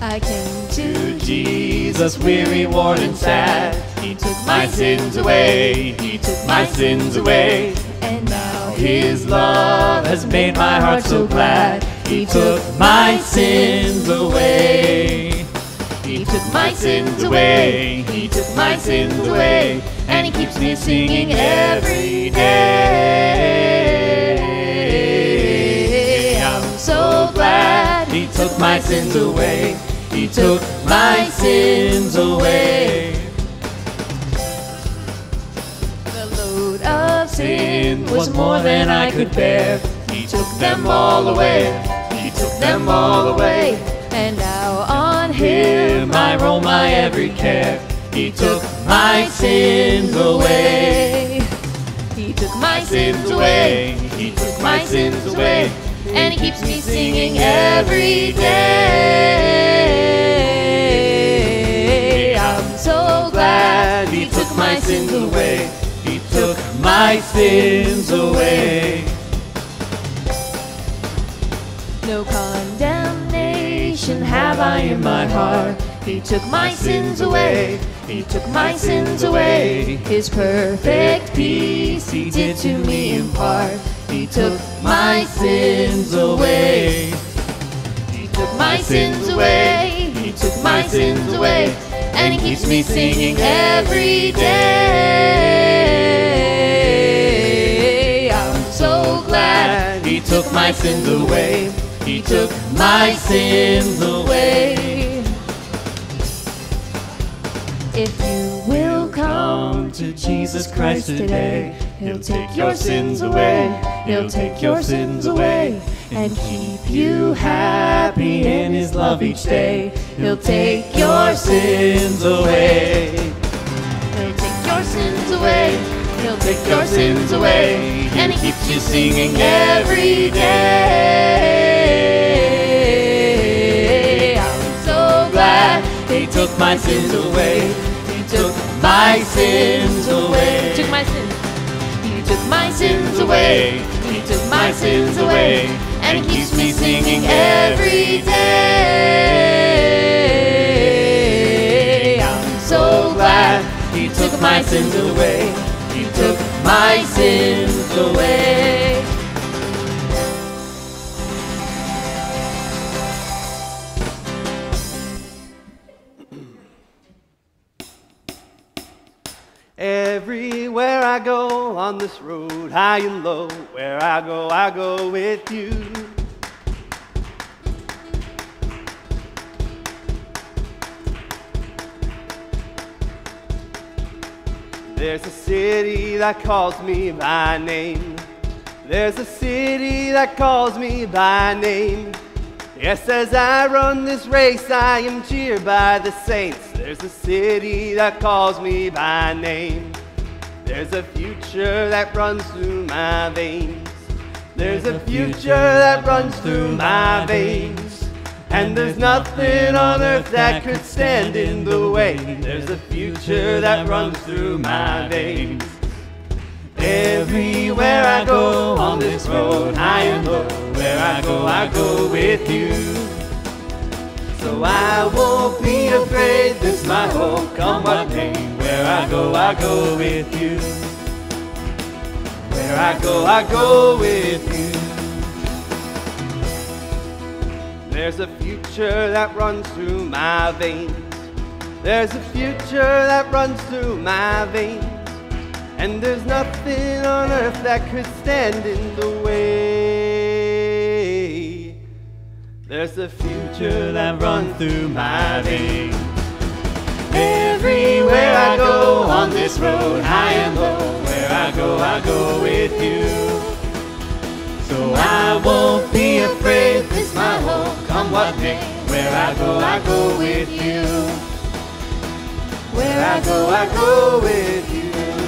I came to Jesus, weary, worn, and sad. He took my sins away. He took my sins away. And now His love has made my heart so glad. He took my sins away. He took my sins away. He took my sins away. And He keeps me singing every day. I'm so glad He took my sins away. He took my sins away. the load of Sin was more than I could bear. He took them all away. He took them all away. And now on Him I roll my every care. He took my sins away. He took my Sins away. He took my sins away. And He keeps me singing every day. I'm so glad He took my sins away. He took my sins away. No condemnation have I in my heart. He took my sins away. He took my sins away. His perfect peace He did to me impart. He took my sins away. He Took my sins away. He took my sins away. And He keeps me singing every day. I'm so glad He took my sins away. He took my sins away. If you will come to Jesus Christ today, He'll take your sins away. He'll take your sins away and keep you happy in His love each day. He'll take your sins away. He'll take your sins away. He'll take Your sins away. and He keeps you singing every day. I'm so glad He took my sins away. He took my sins away. Took my sins. He took my sins away. He took my sins away. And He keeps me singing every day. I'm so glad He took my sins away. He took my sins away. Everywhere I go on this road, high and low, where I go with you. There's a city that calls me by name. There's a city that calls me by name. Yes, as I run this race, I am cheered by the saints. There's a city that calls me by name. There's a future that runs through my veins. There's a future that runs through my veins. And there's nothing on earth that could stand in the way. There's a future that runs through my veins. Everywhere I go on this road, high and low, where I go with you. So I won't be afraid, this my hope, come what may. Where I go with you. Where I go with you. There's a future that runs through my veins. There's a future that runs through my veins. And there's nothing on earth that could stand in the way. There's a future that runs through my veins. Everywhere I go on this road, high and low, where I go with you. So I won't be afraid, this my hope, come what may. Where I go with you. Where I go with you.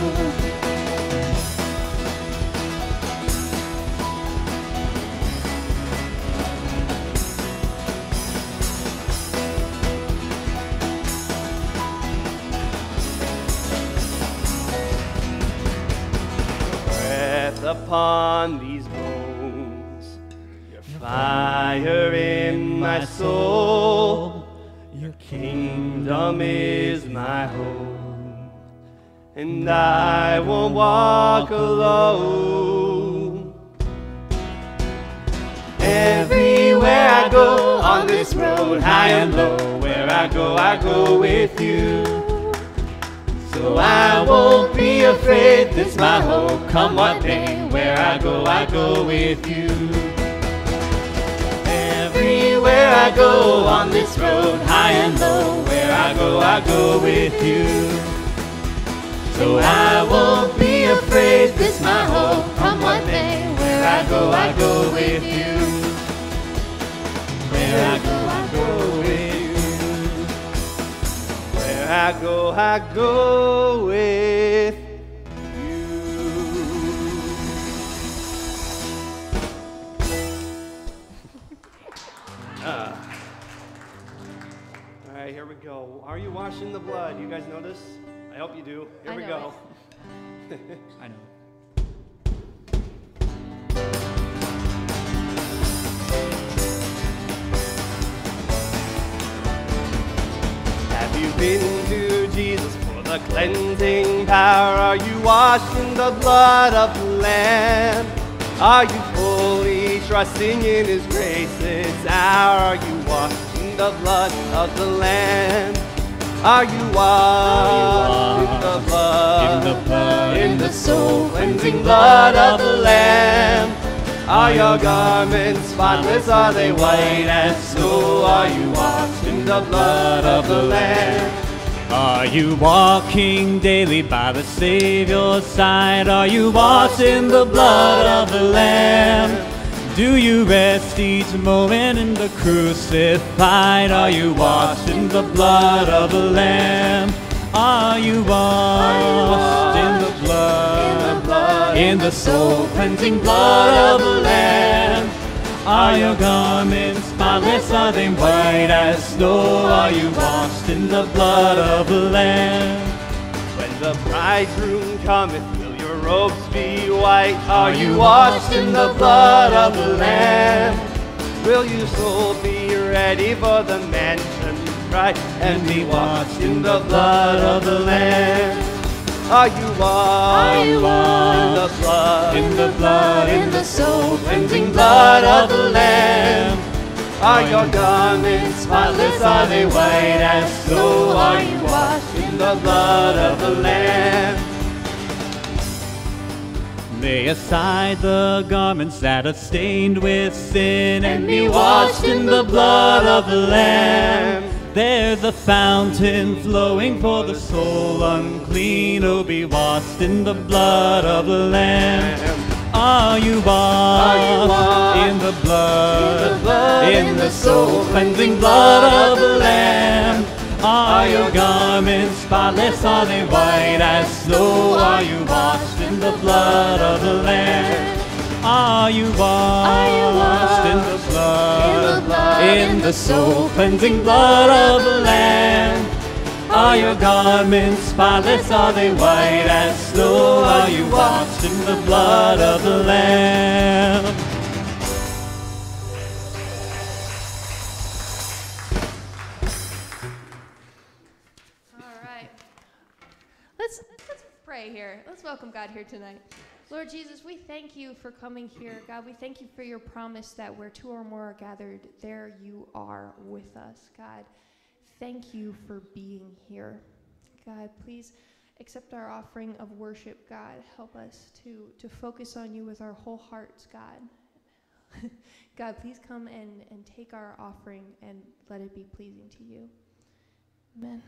Upon these bones, your fire in my soul, Your kingdom is my home, and I won't walk alone. Everywhere I go on this road, high and low, where I go with you. So I won't be afraid, this my hope, come what may, where I go with you. Everywhere I go on this road, high and low, where I go with you. So I won't be afraid, this my hope, come what may, where I go with you. Where I go with you. Where I go with you. All right, here we go. Are you washing the blood? You guys know this? I hope you do. Here we go. I know. Have you been to Jesus for the cleansing power? Are you washed in the blood of the Lamb? Are you fully trusting in His grace this hour? Are you washed in the blood of the Lamb? Are you washed in the blood, in the soul cleansing blood of the Lamb? Are your garments spotless? Are they white as snow? Are you washed in the blood of the Lamb? Are you walking daily by the Savior's side? Are you washed in the blood of the Lamb? Do you rest each moment in the crucified? Are you washed in the blood of the Lamb? Are you washed in the blood, in the soul cleansing blood of the Lamb? Are your garments spotless? Are they white as snow? Are you washed in the blood of the Lamb? When the bridegroom cometh, will your robes be white? Are you washed in the blood of the Lamb? Will your soul be ready for the mansion bride and be washed in the blood of the Lamb? Are you washed in the blood, in the soul cleansing blood of the Lamb? Are your garments spotless? Are they white as snow? Are you washed in the blood of the Lamb? Lay aside the garments that are stained with sin and be washed in the blood of the Lamb. There's a fountain flowing for the soul unclean. Oh, be washed in the blood of the Lamb. Are you washed in the blood, in the soul cleansing blood of the Lamb? Are your garments spotless? Are they white as snow? Are you washed in the blood of the Lamb? Are you washed in the blood, in the soul cleansing blood of the Lamb? Are your garments spotless? Are they white as snow? Are you washed in the blood of the Lamb? All right. Let's pray here. Let's welcome God here tonight. Lord Jesus, we thank you for coming here. God, we thank you for your promise that where two or more are gathered, there you are with us. God, thank you for being here. God, please accept our offering of worship. God, help us to focus on you with our whole hearts, God. God, please come and take our offering and let it be pleasing to you. Amen.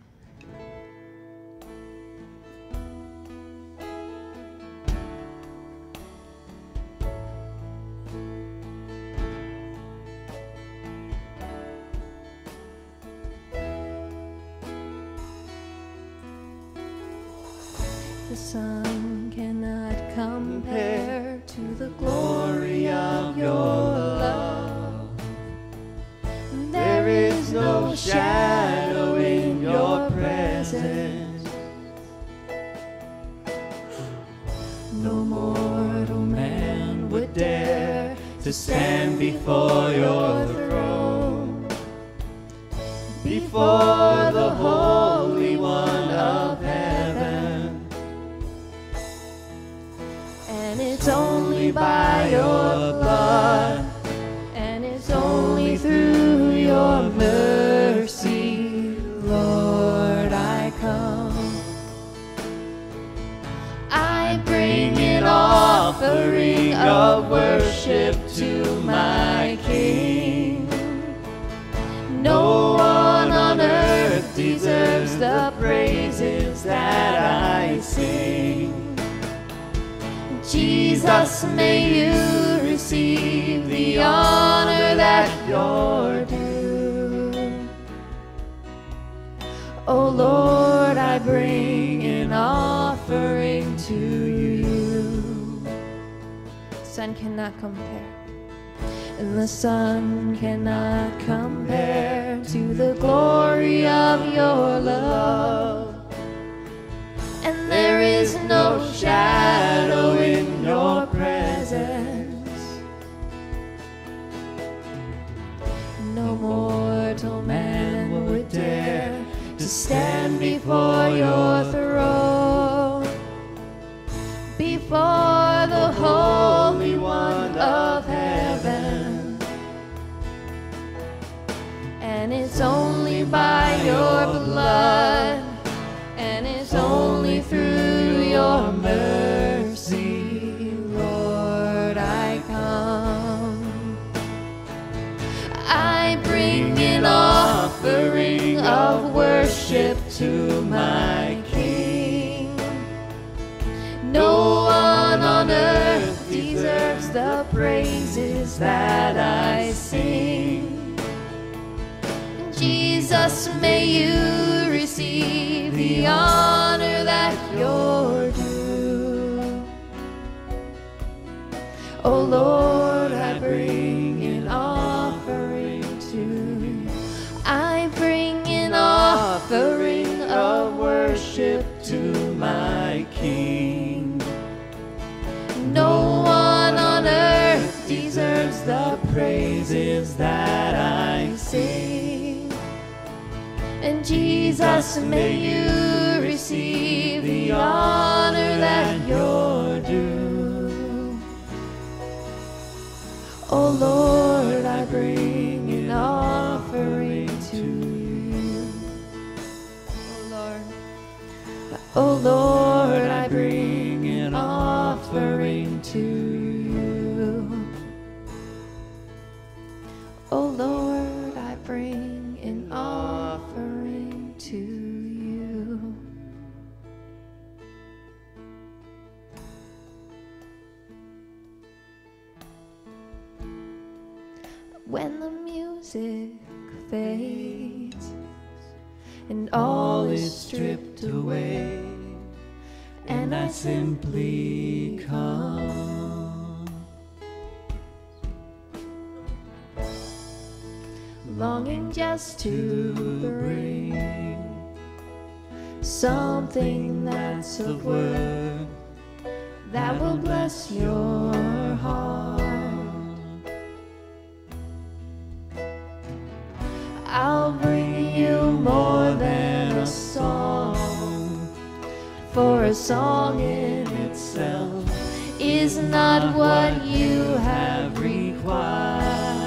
The sun cannot compare to the glory of your love. There is no shadow in your presence. No mortal man would dare to stand before your throne. Before it's only by your blood, and it's only through your mercy, Lord, I come. I bring an offering of worship to my King. No one on earth deserves the praises that I sing. Jesus, may you receive the honor that you're due. Oh Lord, I bring an offering to you. Sun cannot compare, and the sun cannot compare to the glory of your love. And there is no shadow in your presence. No mortal man would dare to stand before your throne, before the Holy One of heaven. And it's only by your blood, and it's only through your mercy, Lord, I come. I bring an offering of worship to my King. No one on earth deserves the praises that I sing. Jesus, may you receive the honor that you're due. Oh Lord, I bring an offering to you. I bring an offering of worship to my King. No one on earth deserves the praises that I sing. And Jesus, may you receive the honor that you're due. Oh Lord, I bring an offering to you. Oh Lord, I bring an offering to you. Oh Lord, I bring an offering to you. When the music fades and all is stripped away, and I simply come, longing just to bring something that's of worth that will bless your heart. I'll bring you more than a song, for a song in itself is not what you have required.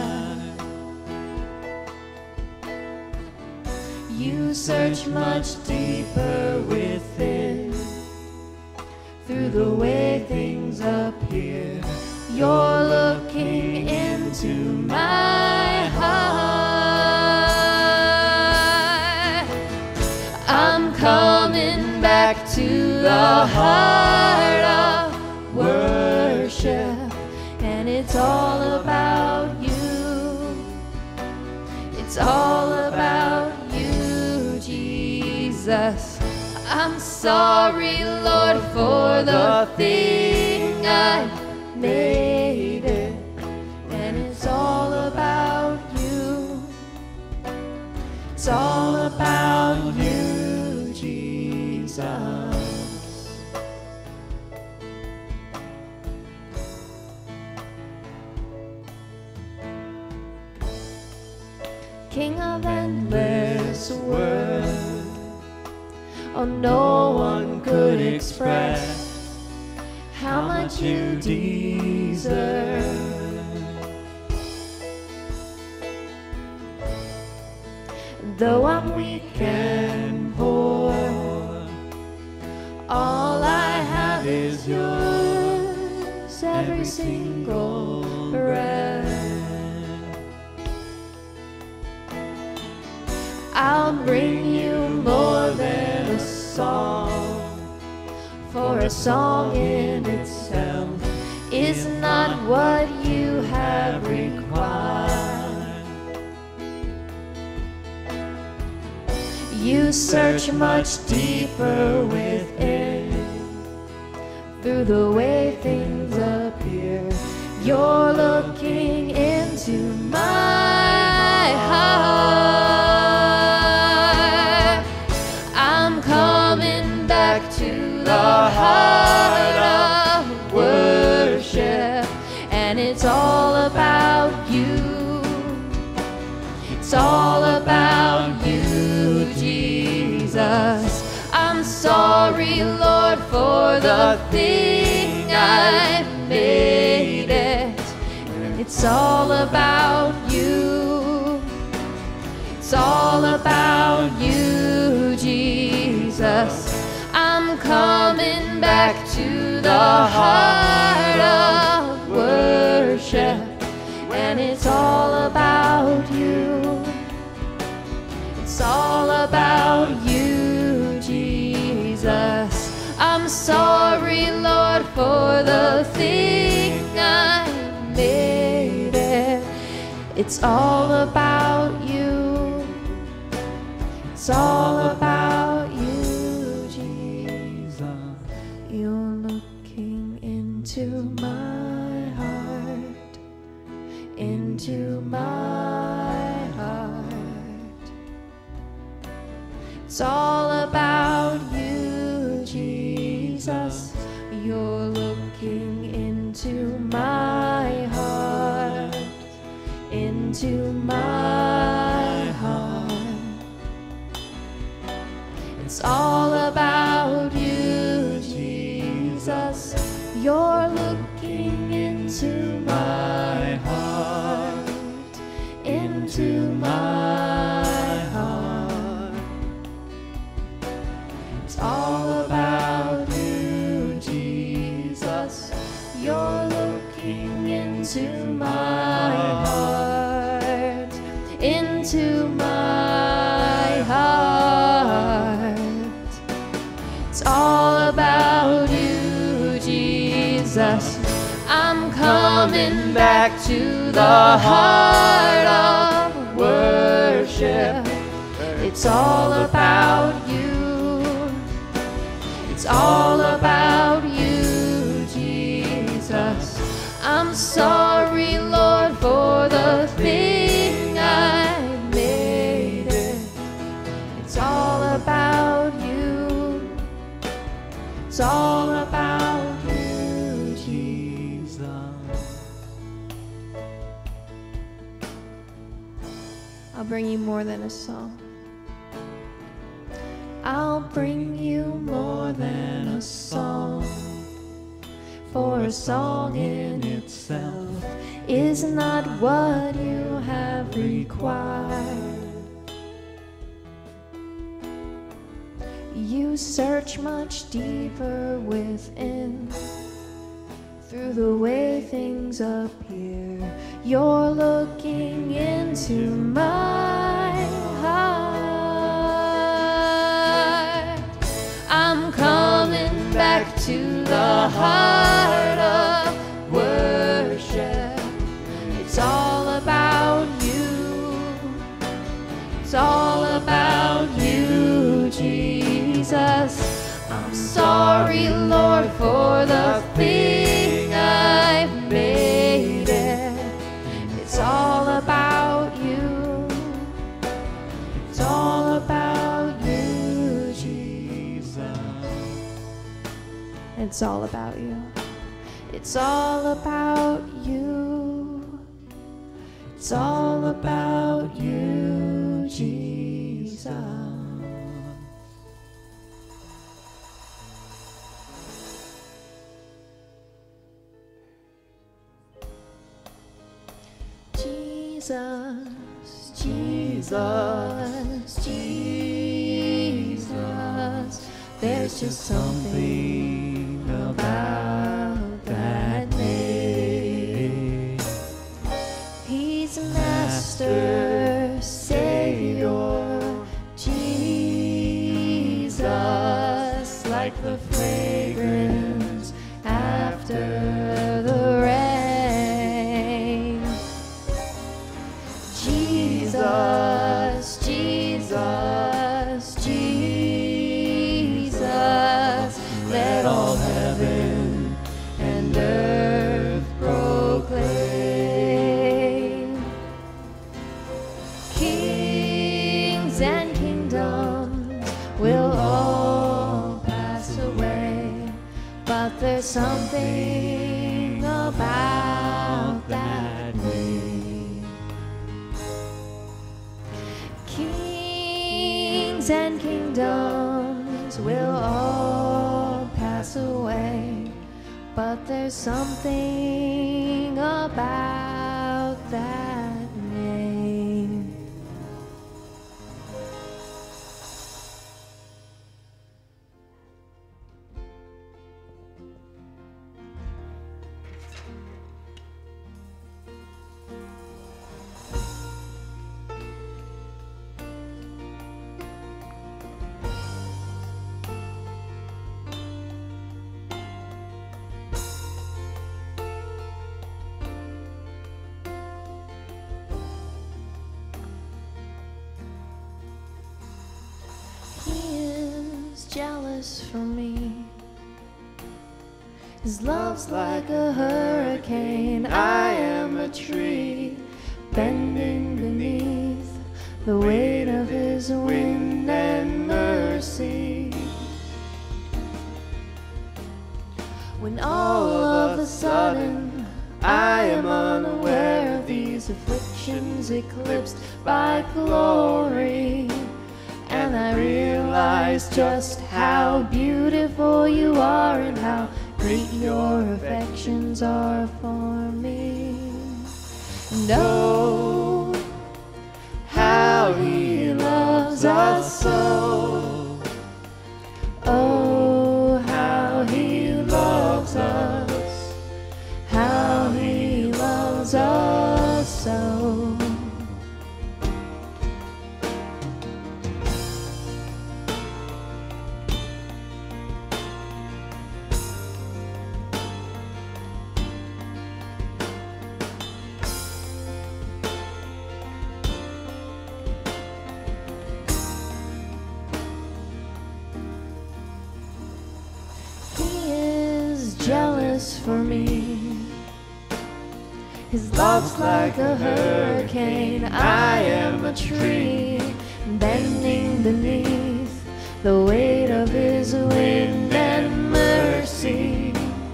You search much deeper within, through the way things appear. You're looking into my heart. I'm coming back to the heart of worship, and it's all about you. It's all about you, Jesus. I'm sorry, Lord, for the thing I made it, and it's all about you. It's all about you, Jesus. King of endless worth, oh, no one could express how much what you deserve. Though I'm weak and poor, all I have is yours, every single breath. I'll bring you more than a song, for a song in itself is not what you have required. You search much deeper within, through the way things appear. You're looking into my heart. I'm coming back to the heart of worship, and it's all about you. It's all about you, Jesus. I'm sorry, Lord, for the thing I've made it. It's all about you. It's all about you, Jesus. I'm coming back to the heart of worship, and it's all about you. It's all about you, Jesus. I'm sorry, Lord, for the thing I made it. It's all about you. It's all about you, Jesus. You're looking into my heart, into my heart. It's all about you, Jesus. You're looking into my heart, into my heart. It's all about you, Jesus. You're looking into my heart, into my heart. It's all about you, Jesus. You're looking into my heart, into my heart. It's all about you, Jesus. I'm coming back to the heart of worship. It's all about you. It's all about you, Jesus. I'm sorry, Lord, for the thing I made it. It's all about you. It's all about you, Jesus. I'll bring you more than a song. I'll bring you more than a song, for a song in itself is not what you have required. You search much deeper within, through the way things appear. You're looking into my heart. I'm coming back to the heart of worship. It's all about you. It's all about you, Jesus. I'm sorry, Lord, for the thing I've made it. It's all about you. It's all about you, Jesus. It's all about you. It's all about you. It's all about you, Jesus. Jesus, Jesus, Jesus. There's just something about that name. He's Master, Savior, Jesus, like the fragrance after the rain. Jesus, Jesus, Jesus, let all heaven and earth proclaim. Kings and kingdoms will all pass away, but there's something about that name. Kings and kingdoms will all pass away, but there's something about that name. Jealous for me. His love's like a hurricane. I am a tree bending beneath the weight of his wind and mercy. When all of a sudden I am unaware of these afflictions eclipsed by glory, and I realize just how beautiful you are and how great your affections are for me. And oh, how he loves us so. Oh, how he loves us. How he loves us so. Jealous for me. His love's like a hurricane. I am a tree bending beneath the weight of his wind and mercy.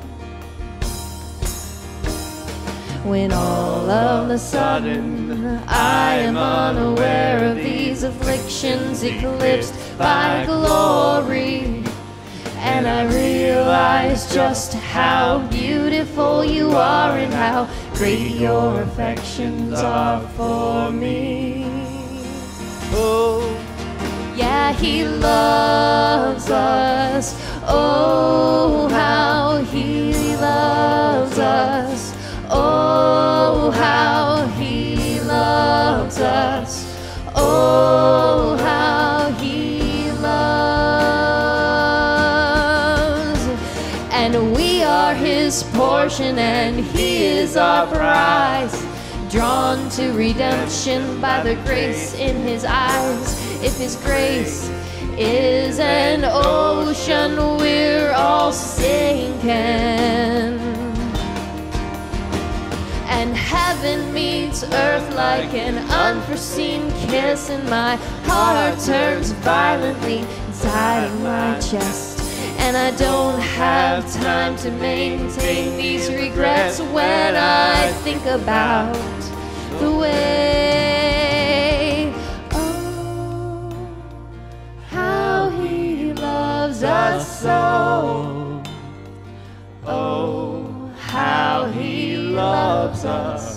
When all of a sudden I am unaware of these afflictions eclipsed by glory, and I realize just how beautiful you are and how great your affections are for me. Oh, yeah, he loves us. Oh, how he loves us. Oh, how he loves us. Oh, how he loves. And we are his portion and he is our prize, drawn to redemption by the grace in his eyes. If his grace is an ocean, we're all sinking. And heaven meets earth like an unforeseen kiss, and my heart turns violently inside of my chest. And I don't have time to maintain these regrets when I think about the way, oh, how he loves us so. Oh, how he loves us.